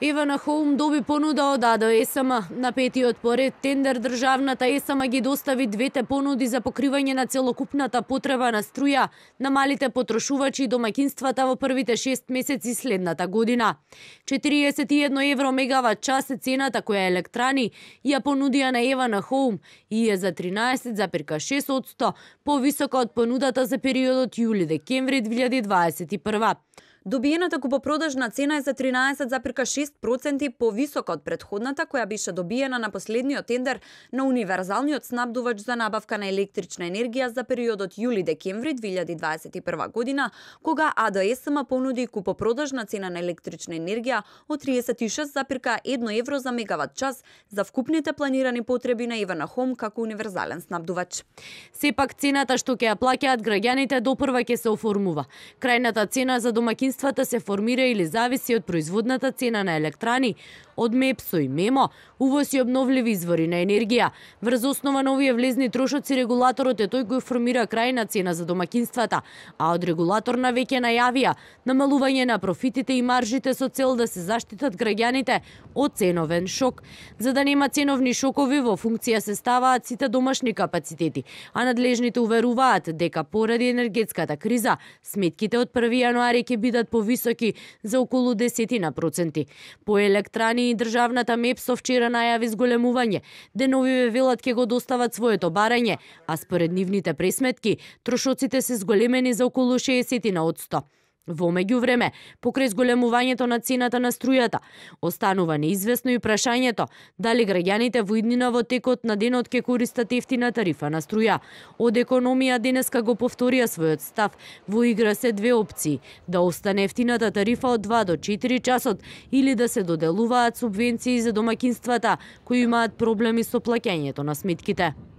Евана Хоум доби понуда од АДСМ. На петиот поред тендер државната ЕСМ ги достави двете понуди за покривање на целокупната потреба на струја на малите потрошувачи и домаќинствата во првите 6 месеци следната година. 41 евро мегават час е цената која електрани ја понудија на Евана Хоум и е за 13,6% повисока од понудата за периодот јули-декември 2021. Добиената купопродажна цена е за 13,6% повисока од претходната која беше добиена на последниот тендер на универзалниот снабдувач за набавка на електрична енергија за периодот јули-декември 2021 година, кога АДСМ понуди купопродажна цена на електрична енергија од 36,1 евро за мегават час за вкупните планирани потреби на Евана Хоум како универзален снабдувач. Сепак цената што ќе ја плаќаат граѓаните допрва ќе се оформува. Крајната цена за домаќинствата се формира или зависи од производната цена на електрани, од МЕПСО и МЕМО, увоз и обновливи извори на енергија. Врз основа на овие влезни трошоци регулаторот е тој кој формира крајна цена за домаќинствата, а од регулаторна веќе најавија намалување на профитите и маржите со цел да се заштитат граѓаните од ценовен шок. За да нема ценовни шокови, во функција се ставаат сите домашни капацитети, а надлежните уверуваат дека поради енергетската криза сметките од 1 јануари ќе бидат повисоки за околу 10%. По електрани и државната МЕПСО вчера најави зголемување. Деновиве велат ќе го достават своето барање, а според нивните пресметки, трошоците се зголемени за околу 60%. Во меѓувреме, покрај зголемувањето на цената на струјата, останува неизвестно и прашањето дали граѓаните во иднина во текот на денот ќе користат ефтина тарифа на струја. Од економија денеска го повторија својот став. Во игра се две опции: да остане ефтината тарифа од 2 до 4 часот или да се доделуваат субвенции за домаќинствата кои имаат проблеми со плаќањето на сметките.